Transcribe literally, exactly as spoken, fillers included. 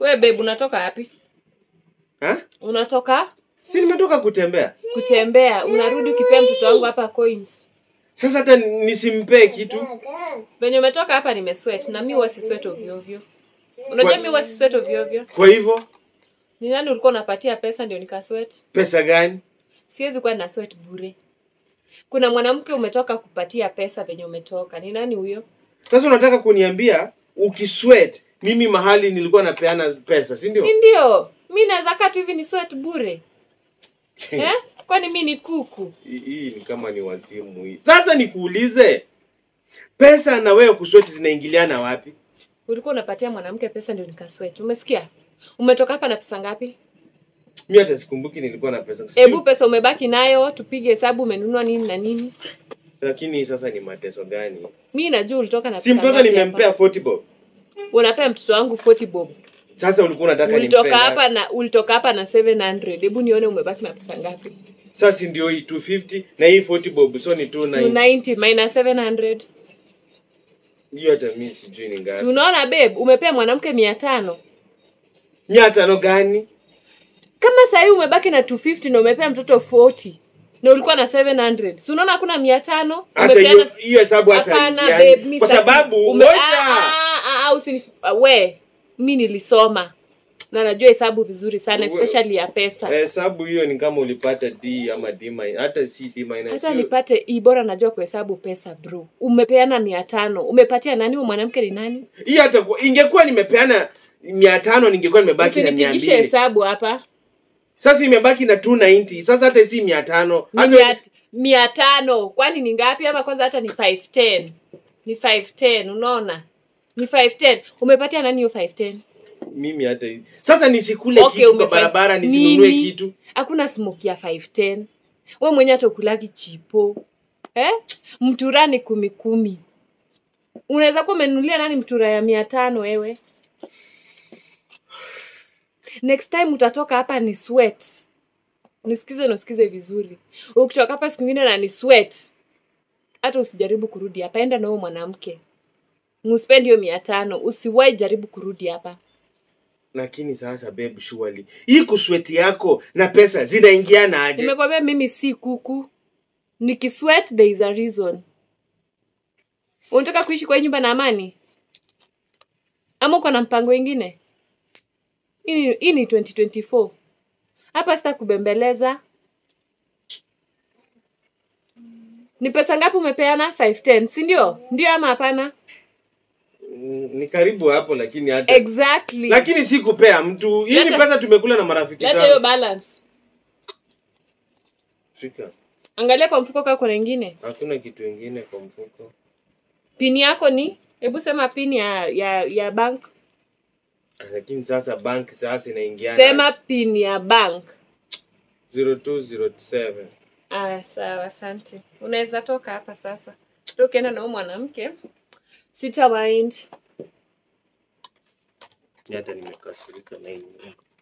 Wewe babe unatoka wapi? Ha? Unatoka? Si nimetoka kutembea. Kutembea, unarudi ukipea mtoto wangu hapa coins. Sasa hata nisimpe kitu. Venye umetoka hapa nimesweat na mimi huwa si sweat ovyo ovyo. Unajua mimi huwa si sweat ovyo ovyo. Kwa hivyo, ni nani ulikuwa unapatia pesa ndio nikasweat? Pesa gani? Siwezi kuwa na sweat bure. Kuna mwanamke umetoka kupatia pesa venye umetoka. Ni nani huyo? Sasa unataka kuniambia ukisweat mimi mahali nilikuwa napeana pesa, si ndio? Si ndio? Mimi naweza kaa tu hivi ni sweat bure. Eh? Kwani mimi ni kuku? Hii ni kama ni wazimu hii. Sasa nikuulize, pesa na wewe kusweat zinaingiliana wapi? Ulikuwa unapatia mwanamke pesa ndio nikasweat. Umesikia? Umetoka hapa na pesa ngapi? Mimi hata sikumbuki nilikuwa na pesa. Hebu pesa umebaki nayo, tupige hesabu umenunua nini na nini? Lakini sasa ni mateso gani? Mimi najua ulitoka na pesa. Si mtoto nimempea forty bob. Unapea mtoto wangu forty bob. Sasa ulikuwa unataka nimpe. Ulitoka hapa na ulitoka hapa na seven hundred. Hebu nione umebaki na pesa ngapi? Sasa ndio hii two fifty na hii forty bob, so ni two ninety. two ninety minus seven hundred. Hiyo hata mimi sijui ni ngapi. Unaona babe, umepea mwanamke mia tano. mia tano gani? Kama sasa umebaki na two fifty na umepea mtoto forty. Na ulikuwa na seven hundred. Si unaona hakuna mia tano? Hata hiyo hiyo hesabu hata yani, kwa sababu ngoja ah ah usini we mimi nilisoma. Na najua hesabu vizuri sana, especially ya pesa. Hesabu hiyo ni kama ulipata D ama D minus, hata si D minus. Hata nipate E bora najua kuhesabu pesa bro. Umepeana mia tano. Umepatia nani huyo mwanamke ni nani? Hii hata ingekuwa nimepeana mia tano ningekuwa nimebaki na mia mbili. Usinipigishe hesabu hapa. Sasa imebaki na two ninety. Sasa hata si mia tano. Hata mia tano. Kwani ni ngapi ama kwanza hata ni five ten. Ni five ten, unaona? Ni five ten. Umepatia nani hiyo five ten? Mimi hata sasa nisikule okay, kitu kwa barabara nisinunue kitu. Hakuna smoke ya five ten. Wewe mwenyewe hata ukulaki chipo. Eh? Mtura ni kumi kumi. Unaweza kuwa umenunulia nani mtura ya mia tano wewe? Next time utatoka hapa ni sweat. Nisikize na usikize vizuri. Ukitoka hapa siku nyingine na ni sweat. Hata usijaribu kurudi hapa, enda na huyo mwanamke. Muspendi hiyo mia tano, usiwahi jaribu kurudi hapa. Lakini sasa babe surely, hii kusweat yako na pesa zinaingiana aje? Nimekwambia mimi si kuku. Nikisweat there is a reason. Unataka kuishi kwa nyumba na amani? Ama uko na mpango mwingine? Hii hii ni twenty twenty-four. Hapa sita kubembeleza. Ni pesa ngapi umepeana? five ten, si ndio? Ndio ama hapana? Ni karibu hapo lakini hata exactly. Lakini si kupea mtu. Hii ni pesa tumekula na marafiki zangu. Leta hiyo balance. Shika. Angalia kwa mfuko kama kuna nyingine. Hakuna kitu kingine kwa mfuko. Pini yako ni? Hebu sema pini ya ya ya bank. Lakini sasa bank sasa inaingiana. Sema pini ya bank. zero two zero seven. Ah, sawa, asante. Unaweza toka hapa sasa. Tukienda na mwanamke. Sita mind. Hata nimekasirika na hii.